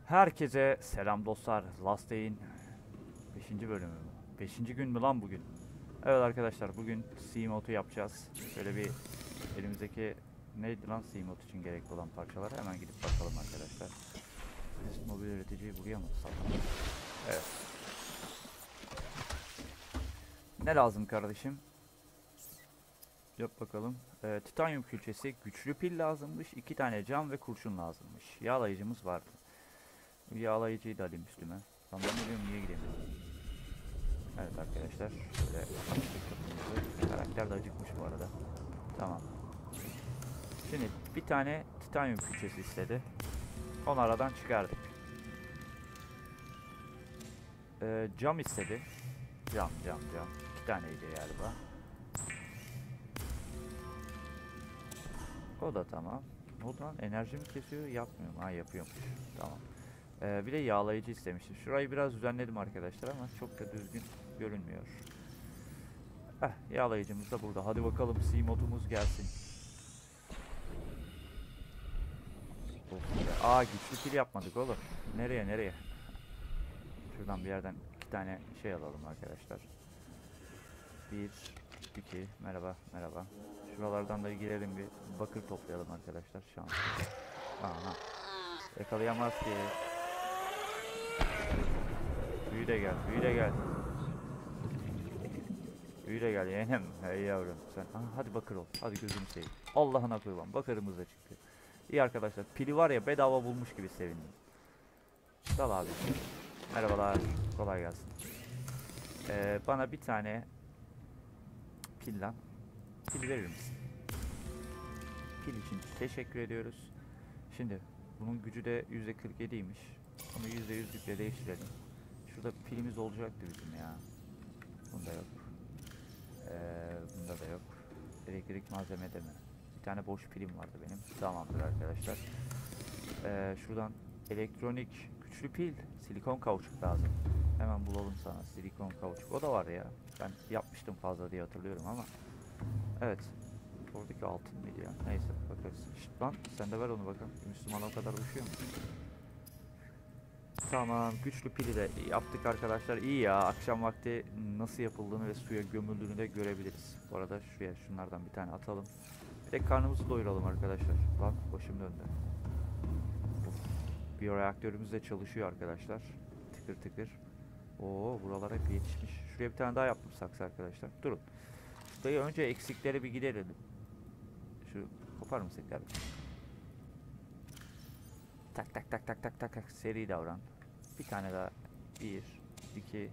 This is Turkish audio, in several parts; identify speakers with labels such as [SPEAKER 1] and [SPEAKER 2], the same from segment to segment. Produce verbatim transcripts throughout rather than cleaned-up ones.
[SPEAKER 1] Herkese selam dostlar. Last Day'in beşinci bölümü mü? beşinci gün mü lan bugün? Evet arkadaşlar, bugün C-Mod'u yapacağız. Şöyle bir elimizdeki neydi lan C-Mod için gerekli olan parçalara hemen gidip bakalım arkadaşlar. Biz mobil üreticiyi buraya mı satalım? Evet. Ne lazım kardeşim? Yap bakalım. Ee, titanyum külçesi, güçlü pil lazımmış. iki tane cam ve kurşun lazımmış. Yağlayıcımız var. Yağlayıcıyı da alayım üstüme. Lan ben biliyorum, niye giremiyorum? Evet arkadaşlar, şöyle açtık kapımızı. Karakter de acıkmış bu arada. Tamam. Şimdi bir tane titanyum külçesi istedi. Onu aradan çıkardık. Ee, cam istedi. Cam, cam, cam. İki taneydi galiba. O da tamam. Ne oldu lan? Enerji mi kesiyor? Yapmıyor mu? Ha, yapıyormuş. Tamam. Ee, bir de yağlayıcı istemiştim. Şurayı biraz düzenledim arkadaşlar ama çok da düzgün görünmüyor. Heh, yağlayıcımız da burada. Hadi bakalım, C-Mod'umuz gelsin. Of. Aa, güçlü pil yapmadık oğlum. Nereye nereye? Şuradan bir yerden iki tane şey alalım arkadaşlar. Bir, iki, merhaba, merhaba. Şuralardan da girelim, bir bakır toplayalım arkadaşlar. Şans. Aha. Yakalayamaz ki. Büyü de gel, büyü de gel. Büyü de gel yeğenim. Hey yavrum sen. Aha, hadi bakır ol. Hadi gözünü seveyim. Allah'ına kurban. Bakırımız da çıktı. İyi arkadaşlar. Pili var ya, bedava bulmuş gibi sevindim. Dal abi. Merhabalar. Kolay gelsin. Ee, bana bir tane pil lan. Pil verir misin? Pil için teşekkür ediyoruz. Şimdi bunun gücü de yüzde kırk yediymiş. Onu yüzde yüzlükle değiştirelim. Şurada pilimiz olacaktı bizim ya. Bunda yok. Ee, bunda da yok. Elektrik malzemede mi? Bir tane boş pilim vardı benim. Tamamdır arkadaşlar. Ee, şuradan elektronik güçlü pil, silikon kauçuk lazım. Hemen bulalım sana silikon kauçuk. O da var ya. Ben yapmıştım fazla diye hatırlıyorum ama. Evet. Oradaki altın mıydı ya? Neyse bakarız. Şşt lan, sen de ver onu bakalım. Müslüman o kadar uçuyor mu? Tamam, güçlü pili de yaptık arkadaşlar. İyi ya, akşam vakti nasıl yapıldığını ve suya gömüldüğünü de görebiliriz. Bu arada şuraya şunlardan bir tane atalım. Bir de karnımızı doyuralım arkadaşlar. Lan başım döndü. Biyoreaktörümüz de çalışıyor arkadaşlar. Tıkır tıkır. Oo, buralar hep yetişmiş. Şuraya bir tane daha yaptım saksı arkadaşlar. Durun. Şurayı önce eksikleri bir giderelim. Şu kopar mısın kardeşim? Tak tak tak tak tak tak tak, seri davran. Bir tane daha. Bir, iki.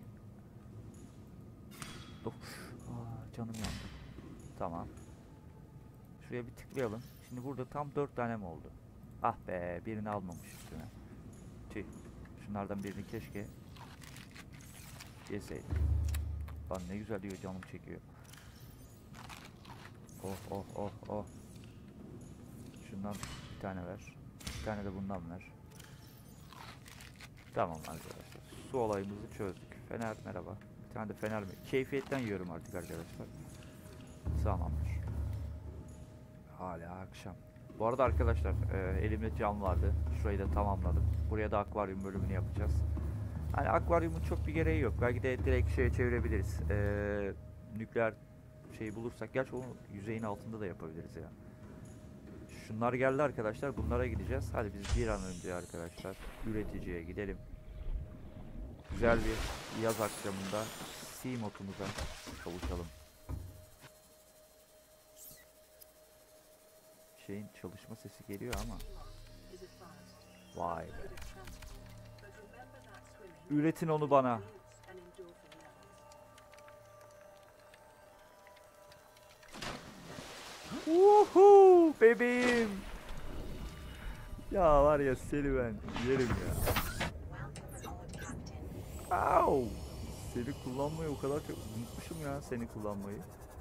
[SPEAKER 1] Of. Aa, canım yandı. Tamam. Şuraya bir tıklayalım. Şimdi burada tam dört tane mi oldu? Ah be, birini almamış üstüne. Tüh. Şunlardan birini keşke yeseydim. Lan ne güzel diyor, canım çekiyor. Oh oh oh oh. Şundan bir tane ver. Bir tane de bundan ver. Tamam arkadaşlar. Su olayımızı çözdük. Fener merhaba. Bir tane de fener mi? Keyfiyetten yiyorum artık arkadaşlar. Tamamdır. Hala akşam. Bu arada arkadaşlar, e, elimde cam vardı. Şurayı da tamamladım. Buraya da akvaryum bölümünü yapacağız. Hani akvaryumun çok bir gereği yok. Belki de direkt şeye çevirebiliriz. E, nükleer şeyi bulursak. Gerçi onu yüzeyin altında da yapabiliriz ya. Şunlar geldi arkadaşlar. Bunlara gideceğiz. Hadi biz bir an önce arkadaşlar üreticiye gidelim. Güzel bir yaz akşamında C-Mod'umuza kavuşalım. Şeyin çalışma sesi geliyor ama. Vay be. Üretin onu bana. Uhu bebeğim. Ya var ya, seni ben yerim ya. Au. Seni kullanmayı o kadar çok unutmuşum ya, seni kullanmayı.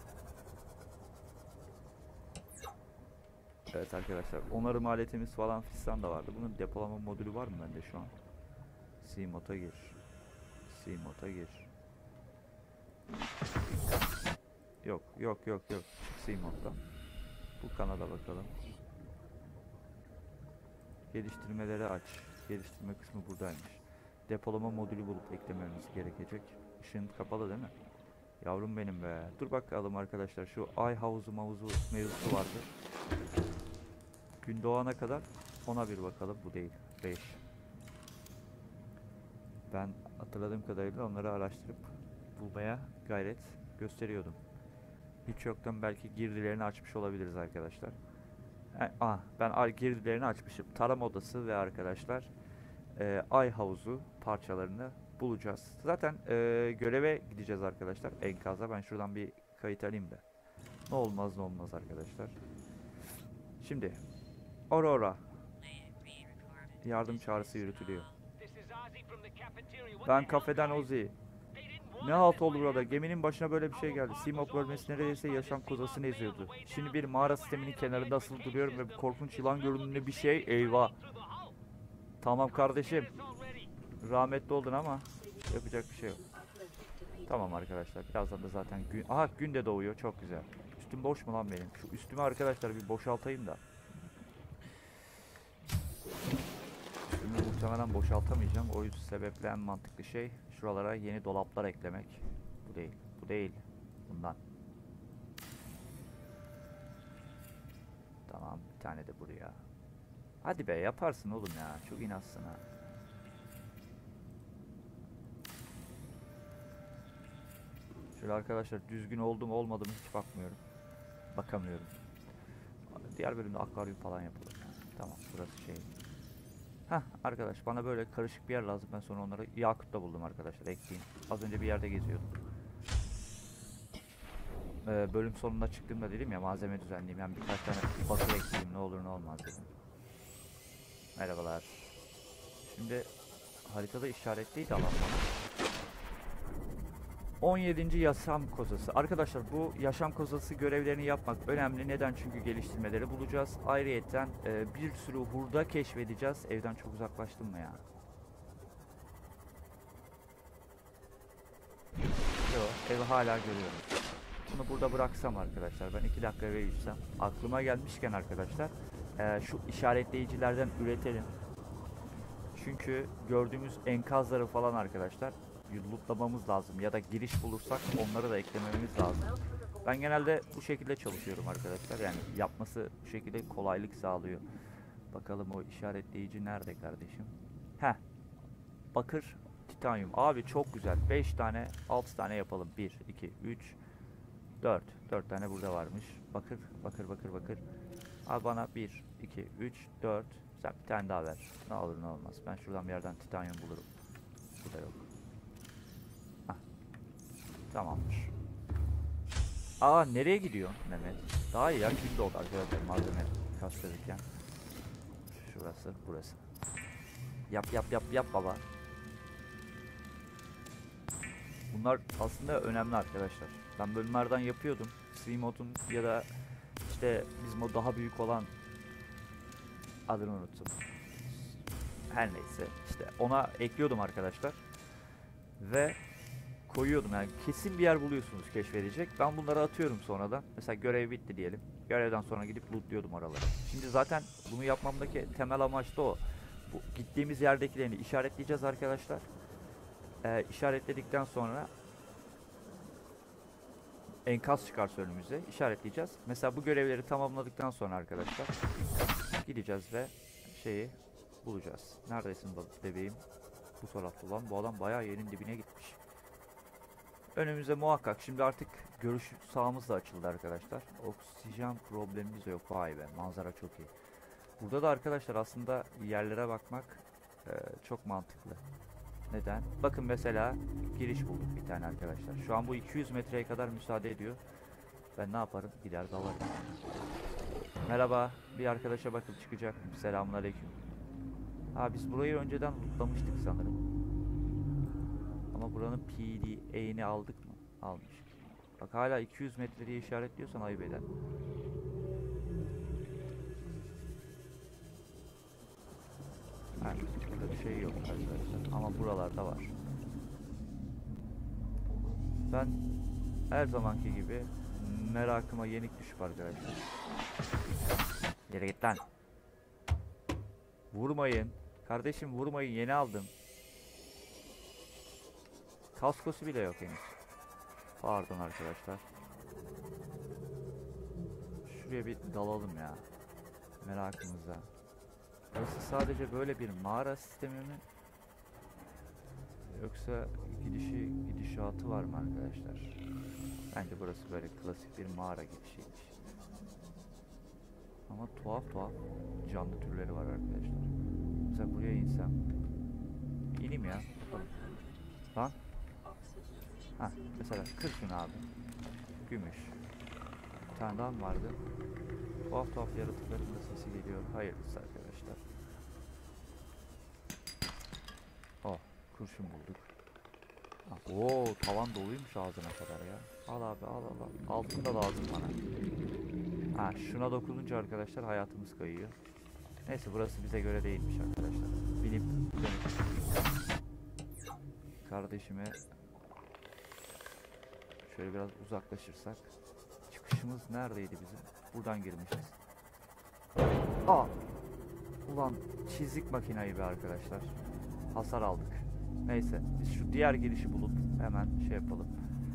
[SPEAKER 1] Evet arkadaşlar, onarım aletimiz falan fistan da vardı. Bunun depolama modülü var mı bende şu an? C-Mod'a gir. C-Mod'a gir. Yok yok yok yok. Çık C-Mod'dan. Bu kanala bakalım. Geliştirmeleri aç. Geliştirme kısmı buradaymış. Depolama modülü bulup eklememiz gerekecek. Işığın kapalı değil mi? Yavrum benim be. Dur bakalım arkadaşlar. Şu ay havuzu mavuzu mevzusu vardı. Gün doğana kadar ona bir bakalım. Bu değil. beş. Ben hatırladığım kadarıyla onları araştırıp bulmaya gayret gösteriyordum. Hiç yoktan belki girdilerini açmış olabiliriz arkadaşlar. E, ah, ben ay girdilerini açmışım. Tarama odası ve arkadaşlar e, ay havuzu parçalarını bulacağız. Zaten e, göreve gideceğiz arkadaşlar. Enkaza. Ben şuradan bir kayıt alayım da. Ne olmaz ne olmaz arkadaşlar. Şimdi Aurora yardım çağrısı yürütülüyor. Ben kafeden Ozzy. Ne halt oldu burada? Geminin başına böyle bir şey geldi. Seamok bölmesi neredeyse yaşam kozasını eziyordu. Şimdi bir mağara sisteminin kenarında asılı duruyorum ve bu korkunç yılan görünümlü bir şey. Eyvah. Tamam kardeşim. Rahmetli oldun ama yapacak bir şey yok. Tamam arkadaşlar. Birazdan da zaten gün... Aha gün de doğuyor. Çok güzel. Üstüm boş mu lan benim? Şu üstümü arkadaşlar bir boşaltayım da. Üstümü muhtemelen boşaltamayacağım. O yüzden sebeple en mantıklı şey şuralara yeni dolaplar eklemek. Bu değil. Bu değil. Bundan. Tamam. Bir tane de buraya. Hadi be yaparsın oğlum ya. Çok inatsın ha. Şöyle arkadaşlar düzgün oldu mu olmadı mı hiç bakmıyorum. Bakamıyorum. Diğer bölümde akvaryum falan yapılır. Yani. Tamam burası şey. Heh arkadaş bana böyle karışık bir yer lazım. Ben sonra onları Yakut'ta buldum arkadaşlar. Ekleyeyim. Az önce bir yerde geziyordum. Ee, bölüm sonunda çıktığımda dedim ya malzeme düzenleyeyim. Yani birkaç tane bakır ekleyeyim ne olur ne olmaz dedim. Merhabalar. Şimdi haritada işaretliydi alan bana. on yedinci yaşam kozası. Arkadaşlar bu yaşam kozası görevlerini yapmak önemli. Neden? Çünkü geliştirmeleri bulacağız. Ayrıyeten e, bir sürü hurda keşfedeceğiz. Evden çok uzaklaştım mı ya? Yok, evi hala görüyorum. Bunu burada bıraksam arkadaşlar, ben iki dakika eve gitsem. Aklıma gelmişken arkadaşlar, e, şu işaretleyicilerden üretelim. Çünkü gördüğümüz enkazları falan arkadaşlar lootlamamız lazım ya da giriş bulursak onları da eklememiz lazım. Ben genelde bu şekilde çalışıyorum arkadaşlar. Yani yapması bu şekilde kolaylık sağlıyor. Bakalım o işaretleyici nerede kardeşim? Heh. Bakır, titanyum. Abi çok güzel. beş tane, altı tane yapalım. bir, iki, üç, dört. dört tane burada varmış. Bakır, bakır, bakır, bakır. Abi bana bir, iki, üç, dört. Sen bir tane daha ver. Ne olur ne olmaz. Ben şuradan bir yerden titanyum bulurum. Burada yok. Hah. Tamamdır. Aa nereye gidiyor Mehmet? Daha iyi ya. Gün doğdu arkadaşlar malzeme kastırırken. Şurası, burası. Yap yap yap yap baba. Bunlar aslında önemli arkadaşlar. Ben bölümlerden yapıyordum. Seamod'un ya da işte bizim o daha büyük olan adını unuttum. Her neyse işte ona ekliyordum arkadaşlar. Ve koyuyordum yani kesin bir yer buluyorsunuz keşfedecek. Ben bunları atıyorum sonradan. Mesela görev bitti diyelim. Görevden sonra gidip lootluyordum oraları. Şimdi zaten bunu yapmamdaki temel amaç da o. Bu gittiğimiz yerdekilerini işaretleyeceğiz arkadaşlar. Ee, işaretledikten sonra enkaz çıkarsa önümüze işaretleyeceğiz. Mesela bu görevleri tamamladıktan sonra arkadaşlar gideceğiz ve şeyi bulacağız. Neredesin bebeğim? Bu tarafta olan bu adam bayağı yerin dibine gitmiş. Önümüze muhakkak şimdi artık görüş sahamız da açıldı arkadaşlar. Oksijen problemimiz de yok. Vay be manzara çok iyi. Burada da arkadaşlar aslında yerlere bakmak e, çok mantıklı. Neden? Bakın mesela giriş bulduk bir tane arkadaşlar. Şu an bu iki yüz metreye kadar müsaade ediyor. Ben ne yaparım? Gider dalarım. Merhaba. Bir arkadaşa bakıp çıkacak. Selamünaleyküm. Ha biz burayı önceden lootlamıştık sanırım. Ama buranın P D A'ini aldık mı? Almışız. Bak hala iki yüz metre diye işaretliyorsan ayıp eder. Yani burada bir şey yok arkadaşlar. Ama buralarda var. Ben her zamanki gibi merakıma yenik düşüp arkadaşlar. Yere git lan. Vurmayın. Kardeşim vurmayı yeni aldım. Kaskosu bile yok henüz. Pardon arkadaşlar. Şuraya bir dalalım ya. Merakımıza. Burası sadece böyle bir mağara sistemi mi? Yoksa gidişi gidişatı var mı arkadaşlar? Bence burası böyle klasik bir mağara gidişiymiş. Ama tuhaf tuhaf canlı türleri var arkadaşlar. Mesela buraya insem. İneyim ya. Bakalım. Lan. Hah, mesela kır şunu abi. Gümüş. Bir tane daha mı vardı? Tuhaf tuhaf yaratıkların da sesi geliyor. Hayırlısı arkadaşlar. Oh, kurşun bulduk. Ah, oo, tavan doluymuş ağzına kadar ya. Al abi, al al al. Altın da lazım bana. Ha, şuna dokununca arkadaşlar hayatımız kayıyor. Neyse, burası bize göre değilmiş arkadaşlar. Binip dönüp kardeşime şöyle biraz uzaklaşırsak. Çıkışımız neredeydi bizim? Buradan girmişiz. Aa! Ulan çizik makinayı be arkadaşlar. Hasar aldık. Neyse, biz şu diğer girişi bulup hemen şey yapalım.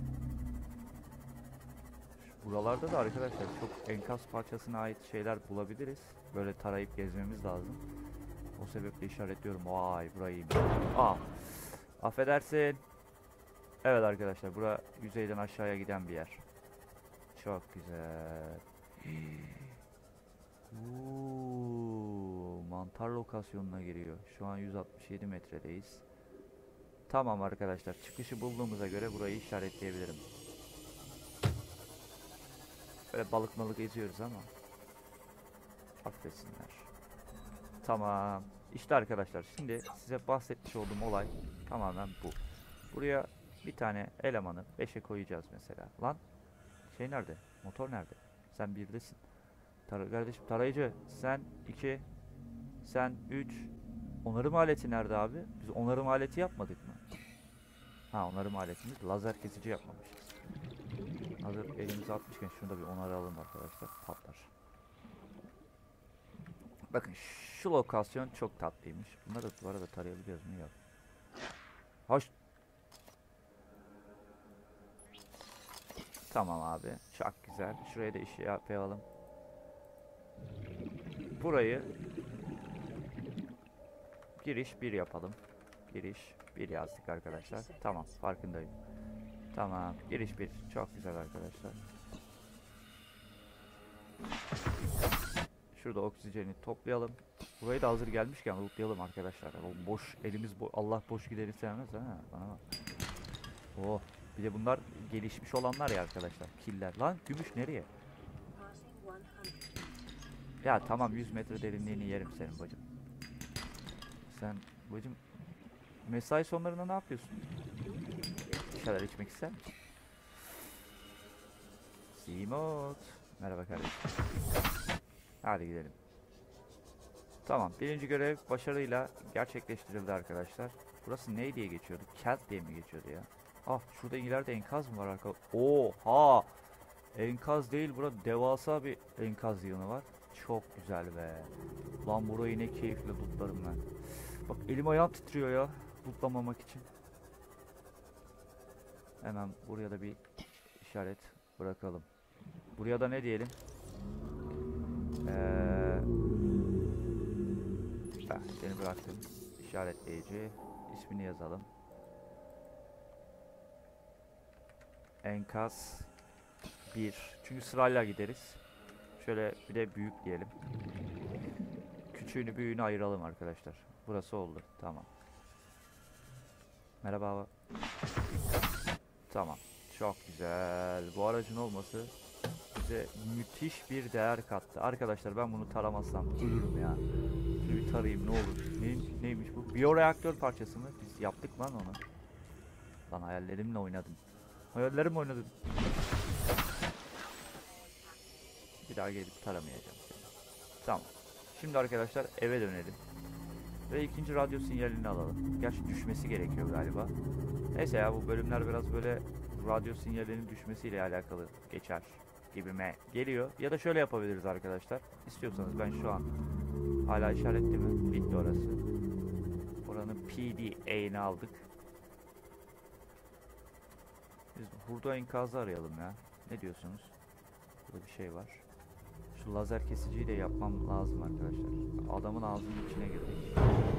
[SPEAKER 1] Buralarda da arkadaşlar çok enkaz parçasına ait şeyler bulabiliriz. Böyle tarayıp gezmemiz lazım. O sebeple işaretliyorum. Vay, burayı. Aa! Affedersin. Evet arkadaşlar, bura yüzeyden aşağıya giden bir yer. Çok güzel. Uuu, mantar lokasyonuna giriyor. Şu an yüz altmış yedi metredeyiz. Tamam arkadaşlar, çıkışı bulduğumuza göre burayı işaretleyebilirim. Böyle balık malık geziyoruz ama affetsinler. Tamam. İşte arkadaşlar, şimdi size bahsetmiş olduğum olay tamamen bu. Buraya bir tane elemanı beşe koyacağız mesela. Lan şey nerede? Motor nerede? Sen birdesin. Tar kardeşim tarayıcı sen iki, sen üç. Onarım aleti nerede abi? Biz onarım aleti yapmadık mı? Ha, onarım aletimiz lazer kesici yapmamışız. Hazır elimizi atmışken şunu da bir onaralım arkadaşlar. Patlar. Bakın şu lokasyon çok tatlıymış. Bunları da duvara da tarayabiliyoruz mu? Yok. Hoş. Tamam abi. Çok güzel. Şuraya da işi yapalım. Burayı giriş bir yapalım. Giriş bir yazdık arkadaşlar. Tamam, farkındayım. Tamam, giriş bir. Çok güzel arkadaşlar. Şurada oksijeni toplayalım. Burayı da hazır gelmişken lootlayalım arkadaşlar. O boş elimiz bo Allah boş gideri sevmez ha. Bana bak. Oh, bir de bunlar gelişmiş olanlar ya arkadaşlar. Killer. Lan gümüş nereye? Ya tamam, yüz metre derinliğini yerim senin bacım. Sen bacım mesai sonlarında ne yapıyorsun? Bir şeyler içmek ister misin? Simot. Merhaba kardeşim. Hadi gidelim. Tamam, birinci görev başarıyla gerçekleştirildi arkadaşlar. Burası ne diye geçiyordu? Kelt diye mi geçiyordu ya? Ah, şurada ileride enkaz mı var arkadaşlar? Oha! Enkaz değil, burada devasa bir enkaz yığını var. Çok güzel be. Lan burayı ne keyifle lootlarım ben. Bak elim ayağım titriyor ya lootlamamak için. Hemen buraya da bir işaret bırakalım. Buraya da ne diyelim? Eee Heh, seni bıraktım. İşaretleyici. İsmini yazalım. Enkaz bir. Çünkü sırayla gideriz. Şöyle bir de büyük diyelim. Küçüğünü büyüğünü ayıralım arkadaşlar. Burası oldu. Tamam. Merhaba. Tamam. Çok güzel. Bu aracın olması bize müthiş bir değer kattı. Arkadaşlar ben bunu taramazsam ölürüm ya. Şunu bir tarayayım ne olur. Ne, neymiş bu? Biyoreaktör parçası mı? Biz yaptık lan onu. Lan hayallerimle oynadım. Hayallerimle oynadım. Bir daha gelip taramayacağım seni. Tamam. Şimdi arkadaşlar eve dönelim. Ve ikinci radyo sinyalini alalım. Gerçi düşmesi gerekiyor galiba. Neyse ya, bu bölümler biraz böyle radyo sinyalinin düşmesiyle alakalı geçer gibime geliyor. Ya da şöyle yapabiliriz arkadaşlar. İstiyorsanız ben şu an hala işaretli mi? Bitti orası. P D A'ni aldık. Biz hurda enkazı arayalım ya. Ne diyorsunuz? Burada bir şey var. Şu lazer kesiciyi de yapmam lazım arkadaşlar. Adamın ağzının içine girdik.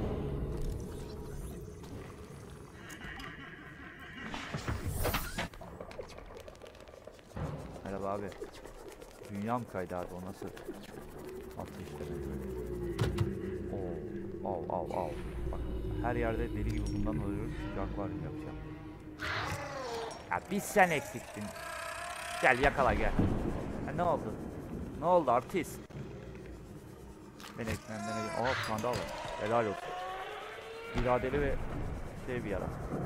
[SPEAKER 1] Merhaba abi. Dünyam kaydı abi, o nasıl attı işte böyle. Oo, av av av. Bak her yerde deli gibi bundan alıyoruz çünkü akvaryum yapacağım. Ya bir sen eksiktin. Gel yakala gel. Ha, ne oldu? Ne oldu artist? Ben ekmemden aa skandal var. Helal olsun. İradeli ve şey bir yara.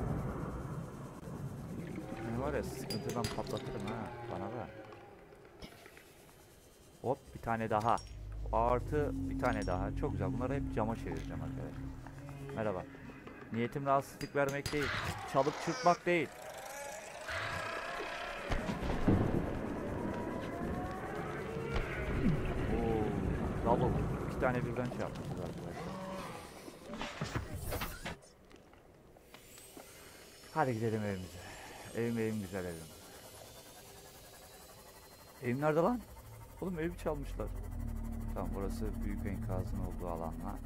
[SPEAKER 1] Ne var ya, sıkıntıdan patlatırım ha. Bana ver. Hop bir tane daha. Artı bir tane daha. Çok güzel. Bunları hep cama çevireceğim arkadaşlar. Merhaba. Niyetim rahatsızlık vermek değil. Çalıp çırpmak değil. Oo, double. İki tane birden şey yapmışız arkadaşlar. Hadi gidelim evimize. Evim evim güzel evim. Evim nerede lan? Oğlum evi çalmışlar. Tamam, burası büyük enkazın olduğu alanla.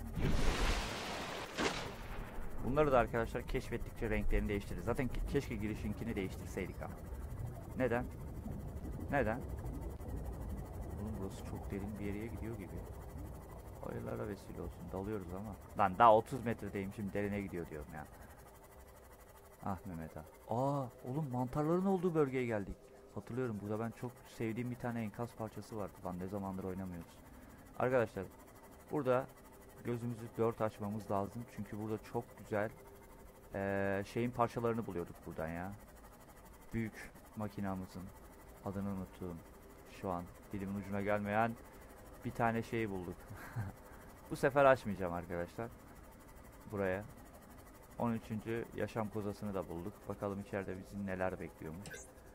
[SPEAKER 1] Bunları da arkadaşlar keşfettikçe renklerini değiştiririz. Zaten ke keşke girişinkini değiştirseydik ama. Neden? Neden? Oğlum burası çok derin bir yere gidiyor gibi. Hayırlara vesile olsun. Dalıyoruz ama. Lan daha otuz metredeyim, şimdi derine gidiyor diyorum ya. Ah Mehmet ha. Aa oğlum, mantarların olduğu bölgeye geldik. Hatırlıyorum, burada ben çok sevdiğim bir tane enkaz parçası vardı. Lan ne zamandır oynamıyoruz. Arkadaşlar burada gözümüzü dört açmamız lazım. Çünkü burada çok güzel ee, şeyin parçalarını buluyorduk buradan ya. Büyük makinamızın adını unuttum. Şu an dilimin ucuna gelmeyen bir tane şey bulduk. Bu sefer açmayacağım arkadaşlar. Buraya. on üçüncü yaşam kozasını da bulduk. Bakalım içeride bizi neler bekliyormuş.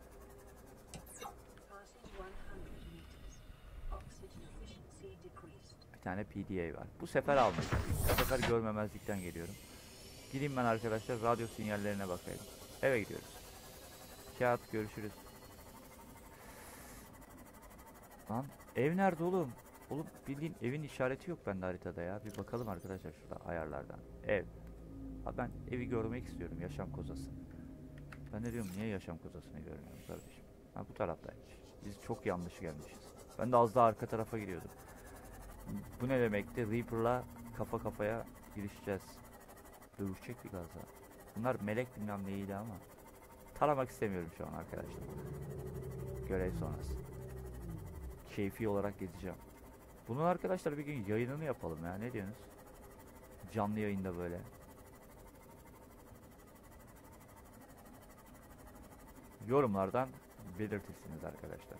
[SPEAKER 1] Bir tane P D A var. Bu sefer almayacağım. Bu sefer görmemezlikten geliyorum. Gideyim ben arkadaşlar radyo sinyallerine bakayım. Eve gidiyoruz. Kağıt, görüşürüz. Lan ev nerede oğlum? Oğlum bildiğin evin işareti yok bende haritada ya. Bir bakalım arkadaşlar şurada ayarlardan. Ev. Ha, ben evi görmek istiyorum, yaşam kozası. Ben de diyorum niye yaşam kozasını görmüyorum kardeşim. Ha bu taraftaymış. Biz çok yanlış gelmişiz. Ben de az daha arka tarafa giriyordum. Bu ne demekti? Reaper'la kafa kafaya girişeceğiz. Dövüşecek bir gazla. Bunlar melek bilmem neydi ama. Taramak istemiyorum şu an arkadaşlar. Görev sonrası. Keyfi olarak gezeceğim. Bunun arkadaşlar bir gün yayınını yapalım ya, ne diyorsunuz? Canlı yayında böyle. Yorumlardan belirtirsiniz arkadaşlar.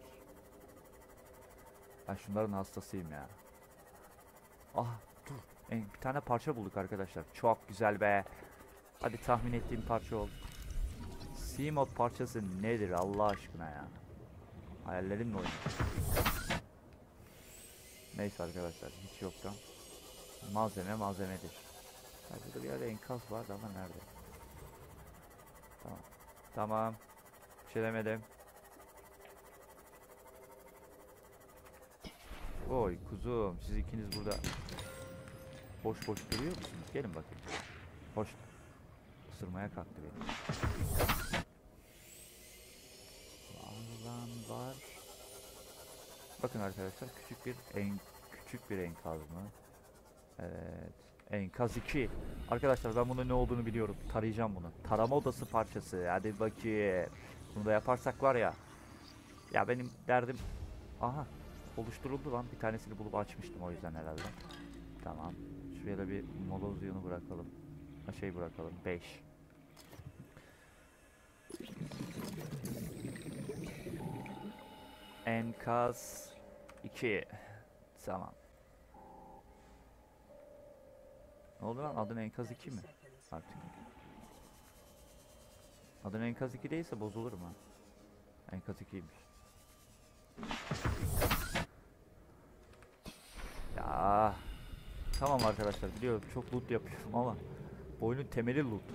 [SPEAKER 1] Ben şunların hastasıyım ya. Ah dur. En, bir tane parça bulduk arkadaşlar. Çok güzel be. Hadi tahmin ettiğim parça oldu. C-mod parçası nedir Allah aşkına ya? Hayallerimle oynuyorum. Neyse arkadaşlar, hiç yoktan. Malzeme malzemedir. Ha, burada bir yerde enkaz vardı ama nerede? Tamam. Tamam. Bir şey demedim. Oy kuzum, siz ikiniz burada boş boş duruyor musunuz? Gelin bakayım. Hoş. Isırmaya kalktı beni. Lan var. Bakın arkadaşlar, küçük bir en küçük bir enkaz mı? Evet. Enkaz iki. Arkadaşlar ben bunun ne olduğunu biliyorum. Tarayacağım bunu. Tarama odası parçası. Hadi bakayım. Bunu da yaparsak var ya. Ya benim derdim. Aha. Oluşturuldu lan. Bir tanesini bulup açmıştım o yüzden herhalde. Tamam. Şuraya da bir molozyonu bırakalım. Ha, şey bırakalım. beş. Enkaz iki. Tamam. Ne oldu lan? Adın enkaz iki mi? Artık. Adın enkaz iki değilse bozulurum ha. Enkaz ikiymiş. Ya. Tamam arkadaşlar, biliyorum çok loot yapıyorum ama Oyunun temeli loot.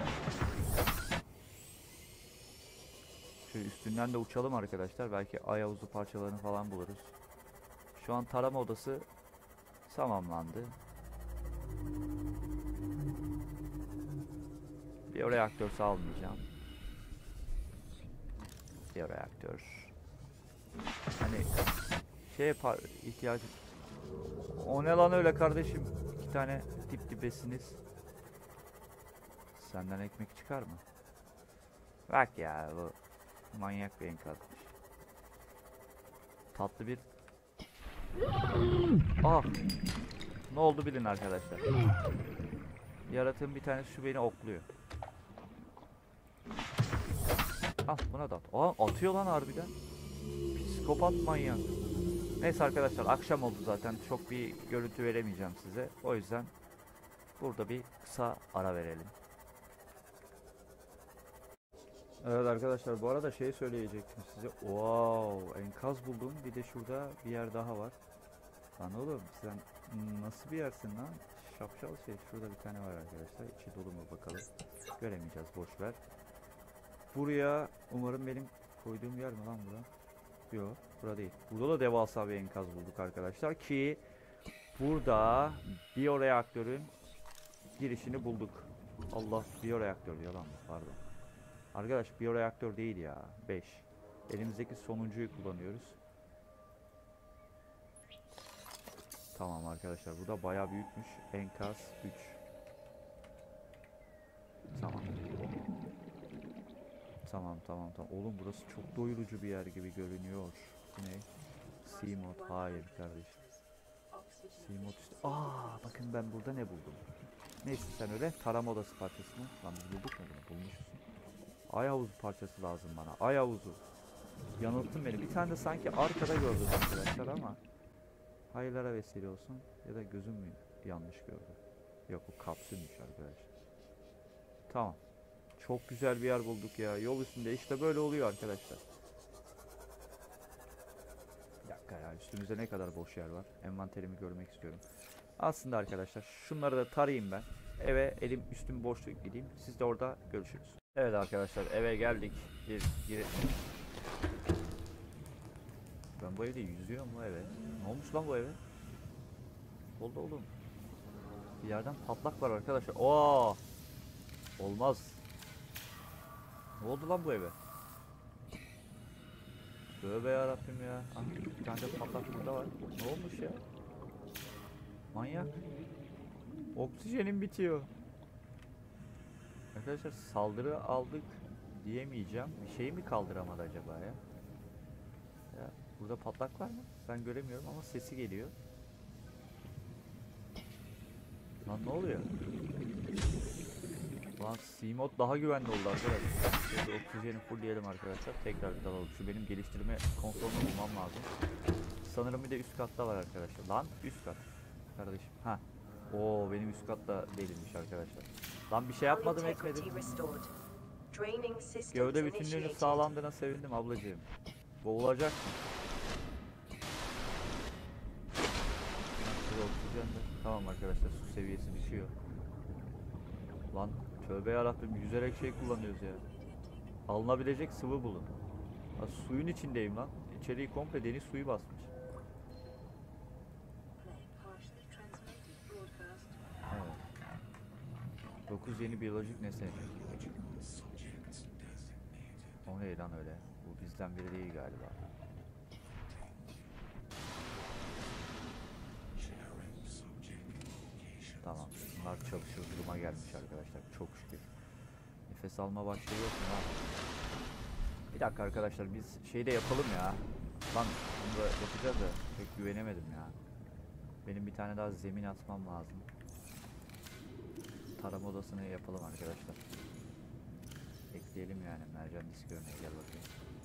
[SPEAKER 1] Şöyle üstünden de uçalım arkadaşlar. Belki ay havuzu parçalarını falan buluruz. Şu an tarama odası tamamlandı. Biyoreaktör almayacağım. Biyoreaktör. Hani şey ihtiyacı. O ne lan öyle kardeşim? İki tane dip dibesiniz. Senden ekmek çıkar mı? Bak ya, bu manyak bir enkazmış. Tatlı bir... Ah! Ne oldu bilin arkadaşlar. Yaratığın bir tanesi şu beni okluyor. Ah, buna da at. Aa, atıyor lan harbiden. Psikopat manyak. Neyse arkadaşlar, akşam oldu zaten. Çok bir görüntü veremeyeceğim size. O yüzden burada bir kısa ara verelim. Evet arkadaşlar, bu arada şey söyleyecektim size. Wow, enkaz buldum. Bir de şurada bir yer daha var. Lan oğlum, sen nasıl bir yersin lan? Şapşal şey. Şurada bir tane var arkadaşlar. İçi dolu mu bakalım. Göremeyeceğiz, boş ver. Buraya umarım benim koyduğum yer mi lan bura? Yok, burada değil. Burada da devasa bir enkaz bulduk arkadaşlar ki burada biyoreaktörün girişini bulduk. Allah, biyoreaktör yalan mı? Pardon. Arkadaş, biyoreaktör değil ya. beş. Elimizdeki sonuncuyu kullanıyoruz. Tamam arkadaşlar, bu da bayağı büyükmüş. Enkaz üç. Tamam. Tamam tamam tamam. Oğlum burası çok doyurucu bir yer gibi görünüyor. Bu ne? C-mod. Hayır kardeşim. C-mod işte. Aa, bakın ben burada ne buldum. Neyse sen öyle. Tarama odası parçasını. Lan biz bulduk mu bunu? Bulmuşsun. Ay havuzu parçası lazım bana. Ay havuzu. Yanılttın beni. Bir tane de sanki arkada gördüm arkadaşlar ama. Hayırlara vesile olsun. Ya da gözüm mü yanlış gördü? Yok, o kapsülmüş arkadaşlar. Tamam. Çok güzel bir yer bulduk ya. Yol üstünde işte böyle oluyor arkadaşlar. Bir dakika ya, üstümüzde ne kadar boş yer var. Envanterimi görmek istiyorum. Aslında arkadaşlar şunları da tarayayım ben. Eve elim üstüm boşluk gideyim. Siz de orada görüşürüz. Evet arkadaşlar, eve geldik. Bir, bir... Ben bu evde yüzüyorum bu eve. Ne olmuş lan bu eve? Oldu oğlum. Bir yerden patlak var arkadaşlar. Oo! Olmaz. Ne oldu lan bu eve? Tövbe yarabbim ya. Ah, bir tane de patlak burada var. Ne olmuş ya? Manyak. Oksijenim bitiyor. Arkadaşlar, saldırı aldık diyemeyeceğim. Bir şeyi mi kaldıramadı acaba ya? Ya burada patlak var mı? Ben göremiyorum ama sesi geliyor. Lan ne oluyor? Lan C-mod daha güvenli oldu arkadaşlar. Şöyle oksijeni fullleyelim arkadaşlar. Tekrar bir dalalım. Şu benim geliştirme konsolunu bulmam lazım. Sanırım bir de üst katta var arkadaşlar. Lan üst kat. Kardeşim. Ha. Oo, benim üst katta değilmiş arkadaşlar. Lan bir şey yapmadım, etmedim. Gövde bütünlüğünün sağlandığına sevindim ablacığım. Boğulacak. Tamam arkadaşlar, su seviyesi düşüyor. Lan tövbe yarabbim, yüzerek şey kullanıyoruz ya. Alınabilecek sıvı bulun. Ha, suyun içindeyim lan. İçeriği komple deniz suyu basmış. Evet. dokuz yeni biyolojik nesne. O ne lan öyle? Bu bizden biri değil galiba. Tamam. Bunlar çalışır duruma gelmiş arkadaşlar. Çok şükür. Nefes alma başlığı yok mu lan? Bir dakika arkadaşlar, biz şeyi de yapalım ya. Lan bunu da yapacağız da pek güvenemedim ya. Benim bir tane daha zemin atmam lazım. Tarama odasını yapalım arkadaşlar. Ekleyelim yani mercan disk örneği, gel bakayım.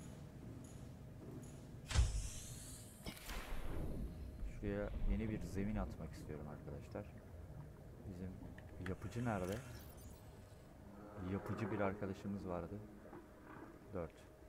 [SPEAKER 1] Şuraya yeni bir zemin atmak istiyorum arkadaşlar. Bizim yapıcı nerede? Yapıcı bir arkadaşımız vardı. dört.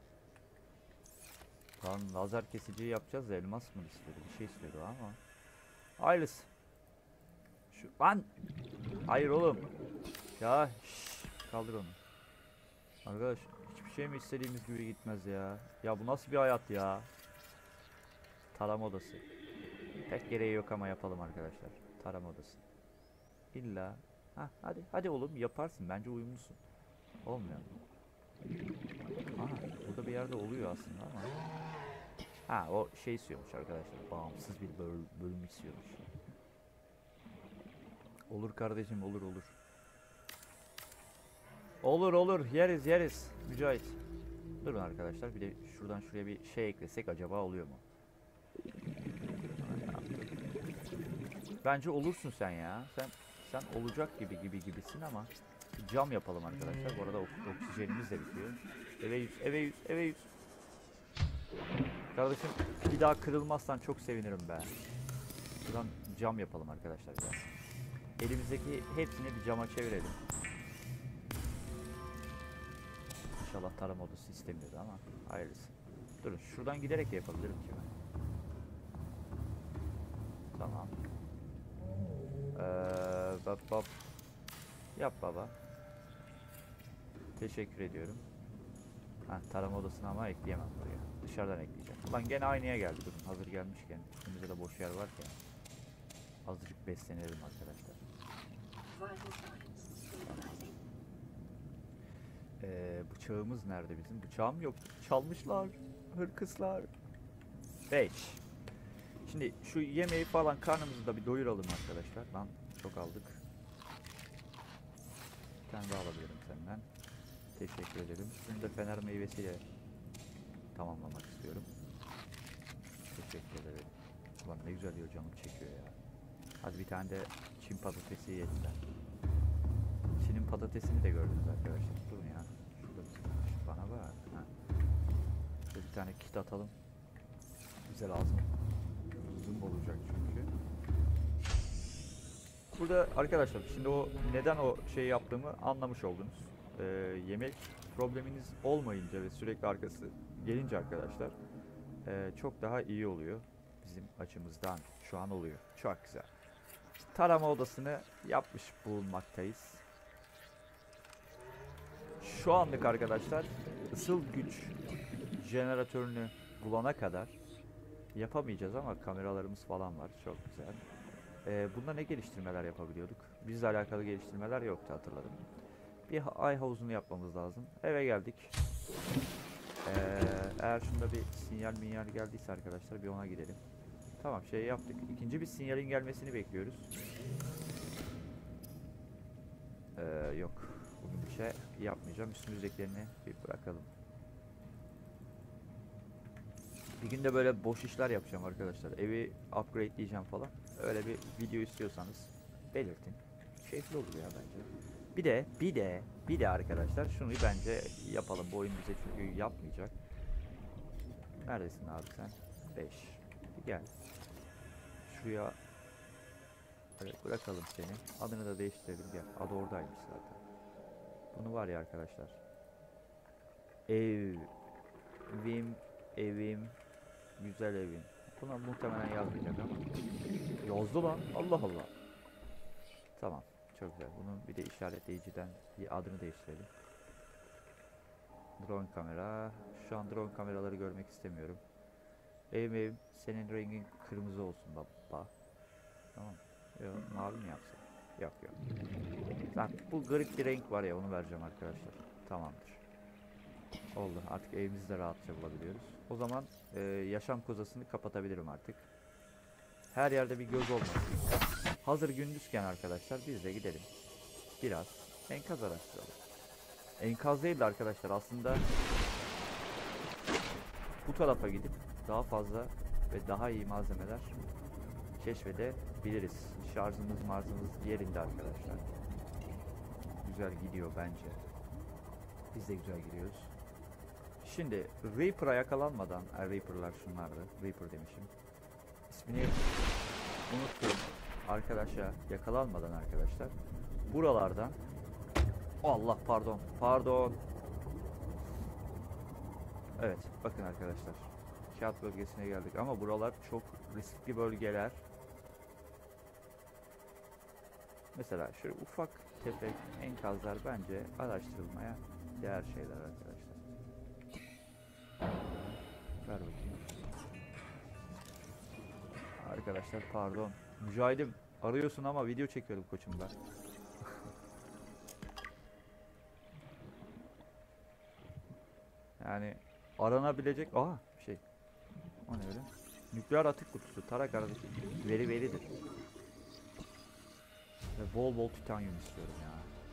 [SPEAKER 1] Lan lazer kesiciyi yapacağız da elmas mı istiyordu? Bir şey istiyordu ama. Hayırlısı. Şu lan. Hayır oğlum. Ya şşş, kaldır onu. Arkadaş hiçbir şey mi istediğimiz gibi gitmez ya. Ya bu nasıl bir hayat ya? Tarama odası. Pek gereği yok ama yapalım arkadaşlar. Tarama odası. İlla. Ha hadi hadi oğlum yaparsın. Bence uyumlusun. Olmuyor mu? Aha burada bir yerde oluyor aslında ama. Ha o şey istiyormuş arkadaşlar. Bağımsız bir böl bölüm istiyormuş. Olur kardeşim olur olur. Olur olur yeriz yeriz. Mücahit. Durun arkadaşlar bir de şuradan şuraya bir şey eklesek acaba oluyor mu? Bence olursun sen ya. Sen sen olacak gibi gibi gibisin ama cam yapalım arkadaşlar. Bu arada ok oksijenimiz de bitiyor. Eve yüz, eve yüz, eve yüz. Kardeşim bir daha kırılmazsan çok sevinirim be. Buradan cam yapalım arkadaşlar biraz. Elimizdeki hepsini bir cama çevirelim. İnşallah tarım odası istemiyordu ama hayırlısı. Durun şuradan giderek de yapabilirim ki ben. Tamam. Ee, bab, bab. Yap baba. Teşekkür ediyorum. Ha, tarama odasını ama ekleyemem buraya. Dışarıdan ekleyeceğim. Lan gene aynıya geldi. Durun hazır gelmişken. Üstümüzde de boş yer varken. Azıcık beslenelim arkadaşlar. Ee, bıçağımız nerede bizim? Bıçağım yok. Çalmışlar. Hırkızlar. beş. Şimdi şu yemeği falan karnımızı da bir doyuralım arkadaşlar. Lan çok aldık. Bir tane daha alabilirim senden. Teşekkür ederim. Şunu da fener meyvesiyle tamamlamak istiyorum. Teşekkür ederim. Ulan ne güzel yiyor canım çekiyor ya. Hadi bir tane de Çin patatesi yediler. Çin'in patatesini de gördünüz arkadaşlar. Durun ya. Şurada bir bana bak. Ha. Şöyle bir tane kit atalım. Bize lazım. Uzun olacak çünkü. Burada arkadaşlar şimdi o neden o şeyi yaptığımı anlamış oldunuz. Ee, yemek probleminiz olmayınca ve sürekli arkası gelince arkadaşlar e, çok daha iyi oluyor. Bizim açımızdan şu an oluyor. Çok güzel. Tarama odasını yapmış bulunmaktayız. Şu anlık arkadaşlar ısıl güç jeneratörünü bulana kadar yapamayacağız ama kameralarımız falan var. Çok güzel. Ee, bunda ne geliştirmeler yapabiliyorduk? Bizle alakalı geliştirmeler yoktu hatırladım. Bir ay havuzunu yapmamız lazım. Eve geldik. Ee, eğer şunda bir sinyal minyal geldiyse arkadaşlar bir ona gidelim. Tamam şey yaptık. İkinci bir sinyalin gelmesini bekliyoruz. Ee, yok. Bugün bir şey yapmayacağım. Üstümüzdekilerini bir bırakalım. Bir günde böyle boş işler yapacağım arkadaşlar. Evi upgrade diyeceğim falan. Öyle bir video istiyorsanız belirtin. Keyifli olur ya bence. Bir de bir de bir de arkadaşlar şunu bence yapalım. Bu oyun bize çünkü yapmayacak. Neredesin abi sen? beş. Gel. Şuraya evet, bırakalım seni. Adını da değiştirelim gel. Adı oradaymış zaten. Bunu var ya arkadaşlar. Ev. Evim. Evim. Güzel evim. Buna muhtemelen yazmayacak ama. Yazdı lan. Allah Allah. Tamam. Çok güzel. Bunun bir de işaretleyiciden bir adını değiştirelim. Drone kamera. Şu an drone kameraları görmek istemiyorum. Evim evim. Senin rengin kırmızı olsun baba. Tamam. Yok mavi mi yapsak? Yok yok. Lan bu garip bir renk var ya onu vereceğim arkadaşlar. Tamamdır. Oldu. Artık evimizi de rahatça bulabiliyoruz. O zaman e, yaşam kozasını kapatabilirim artık. Her yerde bir göz olmasın. Hazır gündüzken arkadaşlar biz de gidelim. Biraz enkaz araştıralım. Enkaz değil de arkadaşlar aslında bu tarafa gidip daha fazla ve daha iyi malzemeler keşfedebiliriz. Şarjımız marzımız yerinde arkadaşlar. Güzel gidiyor bence. Biz de güzel gidiyoruz. Şimdi Reaper'a yakalanmadan, e, Reaper'lar şunlardı. Reaper demişim. İsmini unuttum. Arkadaşa yakalanmadan arkadaşlar. Buralardan Allah pardon. Pardon. Evet bakın arkadaşlar. Kağıt bölgesine geldik ama buralar çok riskli bölgeler. Mesela şöyle ufak tefek enkazlar bence araştırılmaya değer şeyler arkadaşlar. Ver bakayım. Arkadaşlar pardon. Mücahidim arıyorsun ama video çekiyorum koçum ben. Yani aranabilecek... Aha bir şey. O ne öyle? Nükleer atık kutusu. Tara kardeşim. Veri veridir. Ve bol bol titanyum istiyorum ya.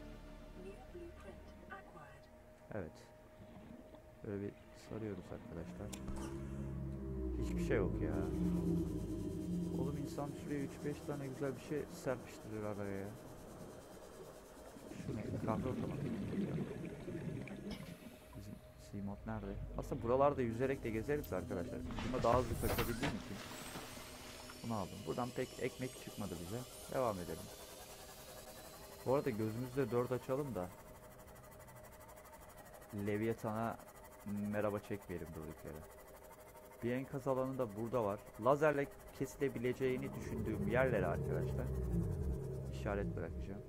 [SPEAKER 1] Evet. Böyle bir sarıyoruz arkadaşlar. Hiçbir şey yok ya. Oğlum insan şuraya üç beş tane güzel bir şey serpiştirir araya ya. Şu ne? Kahve ortamı. Bizim Seamod nerede? Aslında buralarda yüzerek de gezeriz arkadaşlar. Buna daha hızlı kaçabildiğim için bunu aldım. Buradan pek ekmek çıkmadı bize. Devam edelim. Bu arada gözümüzde dört açalım da Leviathan'a merhaba çekmeyelim durduk yere. Bir enkaz alanı da burada var. Lazerle kesilebileceğini düşündüğüm yerlere arkadaşlar işaret bırakacağım.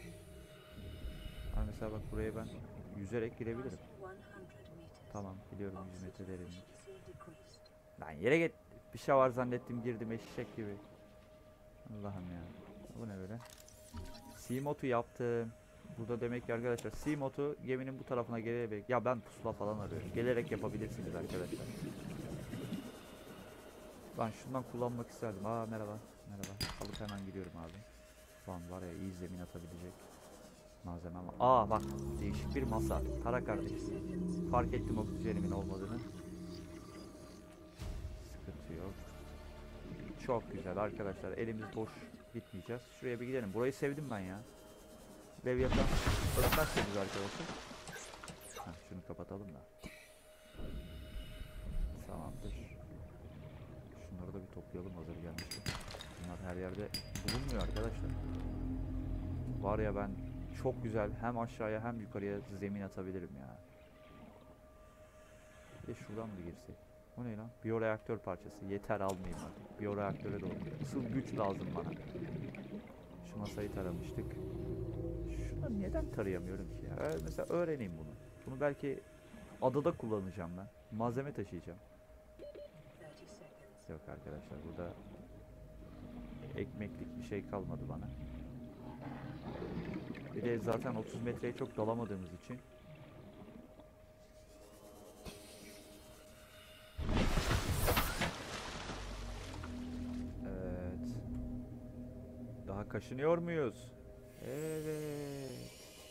[SPEAKER 1] Ha mesela bak buraya ben yüzerek girebilirim. Tamam biliyorum yüz metre derinlik. Ben yere git. Bir şey var zannettim girdim eşek gibi. Allah'ım ya. Bu ne böyle? Seamod'u yaptım. Burada demek ki arkadaşlar Seamod'u geminin bu tarafına gelerek, ya ben pusula falan arıyorum. Gelerek yapabilirsiniz arkadaşlar. Ben şundan kullanmak isterdim. Aa merhaba. Merhaba. Alıp hemen gidiyorum abi. Lan var ya iyi zemin atabilecek malzeme ama. Aa bak değişik bir masa. Tara kardeşim. Fark ettim oksijenimin olmadığını. Sıkıntı yok. Çok güzel arkadaşlar. Elimiz boş gitmeyeceğiz. Şuraya bir gidelim. Burayı sevdim ben ya. Leviathan ölmezseniz arkadaşlar. Heh, şunu kapatalım da. Tamamdır. Şunları da bir toplayalım hazır gelmişken. Bunlar her yerde bulunmuyor arkadaşlar. Var ya ben çok güzel hem aşağıya hem yukarıya zemin atabilirim ya. Bir de şuradan mı girsek? O ne lan? Biyoreaktör parçası. Yeter almayayım artık. Biyoreaktöre doğru. Asıl güç lazım bana. Şu masayı taramıştık. Şunu neden tarayamıyorum ki ya? Ee, mesela öğreneyim bunu. Bunu belki adada kullanacağım ben. Malzeme taşıyacağım. Yok arkadaşlar burada ekmeklik bir şey kalmadı bana. Bir de zaten otuz metreye çok dalamadığımız için evet. Daha kaşınıyor muyuz? Evet.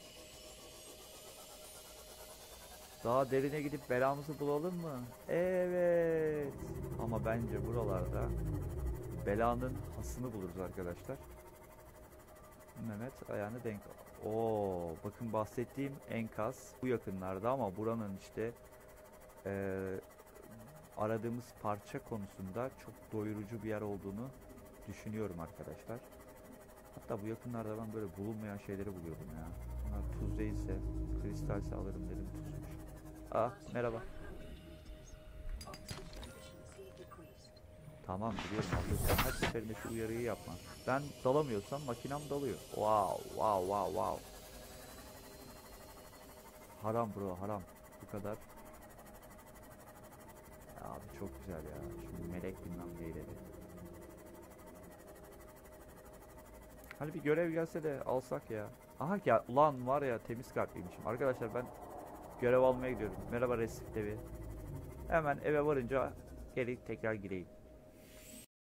[SPEAKER 1] Daha derine gidip belamızı bulalım mı? Evet. Ama bence buralarda belanın hasını buluruz arkadaşlar. Mehmet ayağını denk al. Oo, bakın bahsettiğim enkaz bu yakınlarda ama buranın işte e, aradığımız parça konusunda çok doyurucu bir yer olduğunu düşünüyorum arkadaşlar. Hatta bu yakınlarda ben böyle bulunmayan şeyleri buluyordum ya. Bunlar tuz değilse, kristalse alırım dedim, tuzmuş. Ah merhaba. Tamam biliyorum abi. Sen her seferinde şu uyarıyı yapma. Ben dalamıyorsam makinem dalıyor. Wow wow wow wow. Haram bro haram. Bu kadar. Ya abi çok güzel ya. Şu melek bilmem neyleri. Hani bir görev gelse de alsak ya. Aha ya ulan var ya temiz kalpliymişim. Arkadaşlar ben görev almaya gidiyorum. Merhaba Resif Devi. Hemen eve varınca geri tekrar gireyim.